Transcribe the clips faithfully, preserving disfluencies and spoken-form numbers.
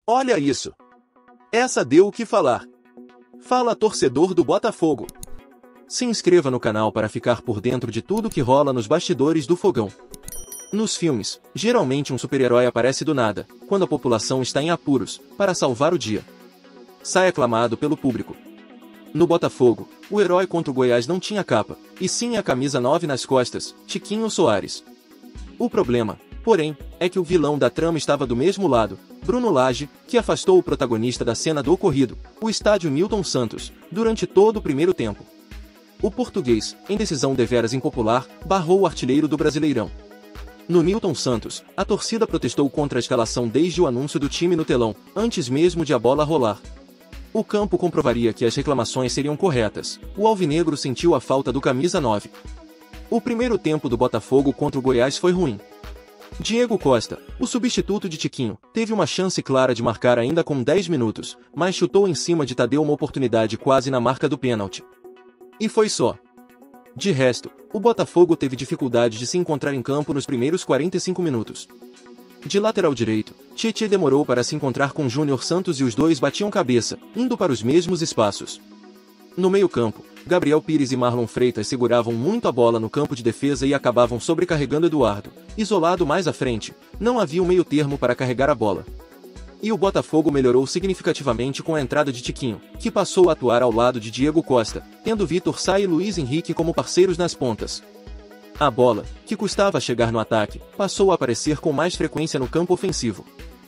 Olha isso! Essa deu o que falar. Fala, torcedor do Botafogo. Se inscreva no canal para ficar por dentro de tudo que rola nos bastidores do fogão. Nos filmes, geralmente um super-herói aparece do nada, quando a população está em apuros, para salvar o dia. Sai aclamado pelo público. No Botafogo, o herói contra o Goiás não tinha capa, e sim a camisa nove nas costas, Tiquinho Soares. O problema, porém, é que o vilão da trama estava do mesmo lado, Bruno Lage, que afastou o protagonista da cena do ocorrido, o estádio Newton Santos, durante todo o primeiro tempo. O português, em decisão deveras impopular, barrou o artilheiro do Brasileirão. No Newton Santos, a torcida protestou contra a escalação desde o anúncio do time no telão, antes mesmo de a bola rolar. O campo comprovaria que as reclamações seriam corretas. O alvinegro sentiu a falta do camisa nove. O primeiro tempo do Botafogo contra o Goiás foi ruim. Diego Costa, o substituto de Tiquinho, teve uma chance clara de marcar ainda com dez minutos, mas chutou em cima de Tadeu uma oportunidade quase na marca do pênalti. E foi só. De resto, o Botafogo teve dificuldade de se encontrar em campo nos primeiros quarenta e cinco minutos. De lateral direito, Tietê demorou para se encontrar com Júnior Santos e os dois batiam cabeça, indo para os mesmos espaços. No meio-campo, Gabriel Pires e Marlon Freitas seguravam muito a bola no campo de defesa e acabavam sobrecarregando Eduardo. Isolado mais à frente, não havia um meio-termo para carregar a bola. E o Botafogo melhorou significativamente com a entrada de Tiquinho, que passou a atuar ao lado de Diego Costa, tendo Vitor Sá e Luiz Henrique como parceiros nas pontas. A bola, que custava chegar no ataque, passou a aparecer com mais frequência no campo ofensivo.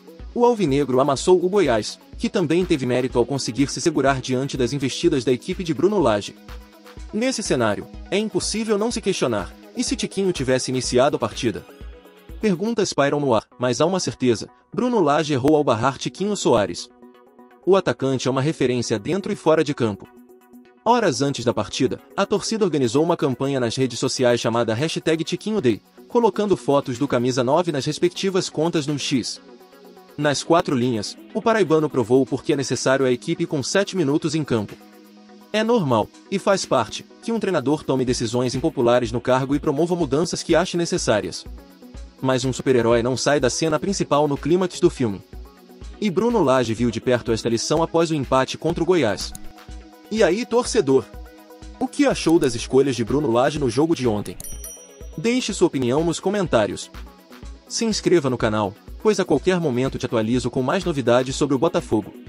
O alvinegro amassou o Goiás, que também teve mérito ao conseguir se segurar diante das investidas da equipe de Bruno Lage. Nesse cenário, é impossível não se questionar, e se Tiquinho tivesse iniciado a partida? Perguntas pairam no ar, mas há uma certeza, Bruno Lage errou ao barrar Tiquinho Soares. O atacante é uma referência dentro e fora de campo. Horas antes da partida, a torcida organizou uma campanha nas redes sociais chamada hashtag Tiquinho Day, colocando fotos do camisa nove nas respectivas contas no X. Nas quatro linhas, o paraibano provou por que é necessário a equipe com sete minutos em campo. É normal, e faz parte, que um treinador tome decisões impopulares no cargo e promova mudanças que ache necessárias. Mas um super-herói não sai da cena principal no clímax do filme. E Bruno Lage viu de perto esta lição após o empate contra o Goiás. E aí, torcedor? O que achou das escolhas de Bruno Lage no jogo de ontem? Deixe sua opinião nos comentários. Se inscreva no canal, pois a qualquer momento te atualizo com mais novidades sobre o Botafogo.